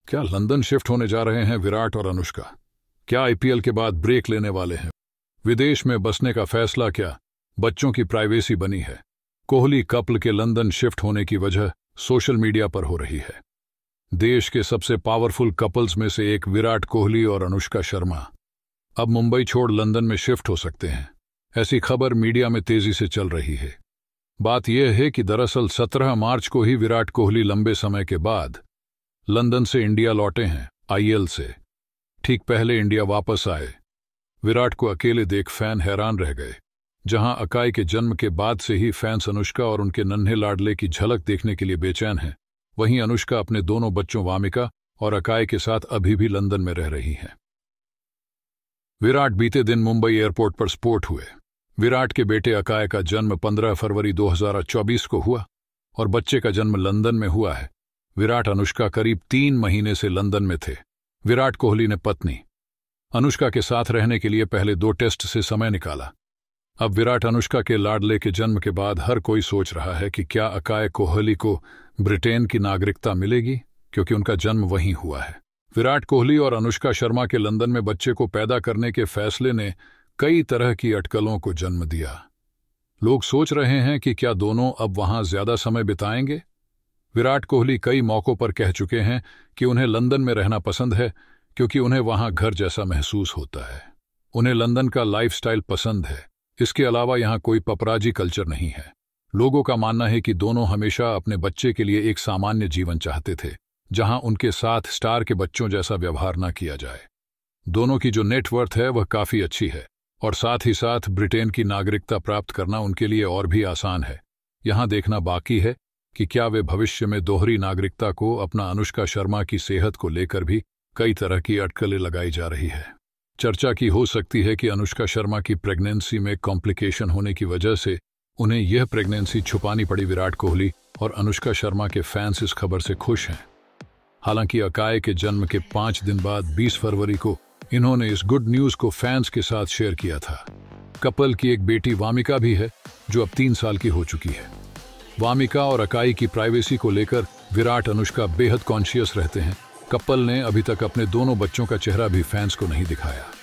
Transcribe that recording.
क्या London shift होने जा रहे हैं विराट और अनुष्का? क्या आईपीएल के बाद ब्रेक लेने वाले हैं? विदेश में बसने का फैसला क्या बच्चों की प्राइवेसी बनी है? कोहली कपल के लंदन शिफ्ट होने की वजह सोशल मीडिया पर हो रही है। देश के सबसे पावरफुल कपल्स में से एक विराट कोहली और अनुष्का शर्मा अब मुंबई छोड़ लंदन में शिफ्ट हो सकते हैं, ऐसी खबर मीडिया में तेजी से चल रही है। बात यह है कि दरअसल 17 मार्च को ही विराट कोहली लंबे समय के बाद लंदन से इंडिया लौटे हैं आईएल से। ठीक पहले इंडिया वापस आए विराट को अकेले देख फैन हैरान रह गए। जहां अकाई के जन्म के बाद से ही फैंस अनुष्का और उनके नन्हे लाडले की झलक देखने के लिए बेचैन हैं, वहीं अनुष्का अपने दोनों बच्चों वामिका और अकाई के साथ अभी भी लंदन में रह रही हैं। विराट बीते दिन मुंबई एयरपोर्ट पर स्पॉट हुए। विराट के बेटे अकाई का जन्म 15 फरवरी 2024 को हुआ और बच्चे का जन्म लंदन में हुआ है। विराट अनुष्का करीब 3 महीने से लंदन में थे। विराट कोहली ने पत्नी अनुष्का के साथ रहने के लिए पहले 2 टेस्ट से समय निकाला। अब विराट अनुष्का के लाडले के जन्म के बाद हर कोई सोच रहा है कि क्या अकाई कोहली को ब्रिटेन की नागरिकता मिलेगी, क्योंकि उनका जन्म वहीं हुआ है। विराट कोहली और अनुष्का शर्मा के लंदन में बच्चे को पैदा करने के फैसले ने कई तरह की अटकलों को जन्म दिया। लोग सोच रहे हैं कि क्या दोनों अब वहां ज्यादा समय बिताएंगे। विराट कोहली कई मौकों पर कह चुके हैं कि उन्हें लंदन में रहना पसंद है, क्योंकि उन्हें वहां घर जैसा महसूस होता है। उन्हें लंदन का लाइफस्टाइल पसंद है। इसके अलावा यहां कोई पपराजी कल्चर नहीं है। लोगों का मानना है कि दोनों हमेशा अपने बच्चे के लिए एक सामान्य जीवन चाहते थे, जहां उनके साथ स्टार के बच्चों जैसा व्यवहार न किया जाए। दोनों की जो नेटवर्थ है वह काफी अच्छी है और साथ ही साथ ब्रिटेन की नागरिकता प्राप्त करना उनके लिए और भी आसान है। यहां देखना बाकी है कि क्या वे भविष्य में दोहरी नागरिकता को अपना। अनुष्का शर्मा की सेहत को लेकर भी कई तरह की अटकलें लगाई जा रही है। चर्चा की हो सकती है कि अनुष्का शर्मा की प्रेगनेंसी में कॉम्प्लिकेशन होने की वजह से उन्हें यह प्रेगनेंसी छुपानी पड़ी। विराट कोहली और अनुष्का शर्मा के फैंस इस खबर से खुश हैं। हालांकि अकाई के जन्म के 5 दिन बाद 20 फरवरी को इन्होंने इस गुड न्यूज को फैंस के साथ शेयर किया था। कपल की एक बेटी वामिका भी है, जो अब 3 साल की हो चुकी है। वामिका और अकाई की प्राइवेसी को लेकर विराट अनुष्का बेहद कॉन्शियस रहते हैं। कपल ने अभी तक अपने दोनों बच्चों का चेहरा भी फैंस को नहीं दिखाया।